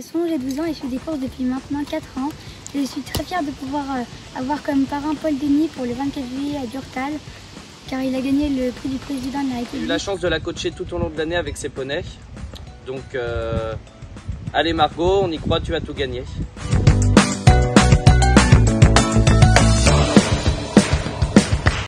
Sanson, j'ai 12 ans et je fais des courses depuis maintenant 4 ans. Je suis très fière de pouvoir avoir comme parrain Paul Denis pour le 24 juillet à Durtal, car il a gagné le prix du président de la République. J'ai eu la chance de la coacher tout au long de l'année avec ses poneys. Donc allez Margot, on y croit, tu vas tout gagner.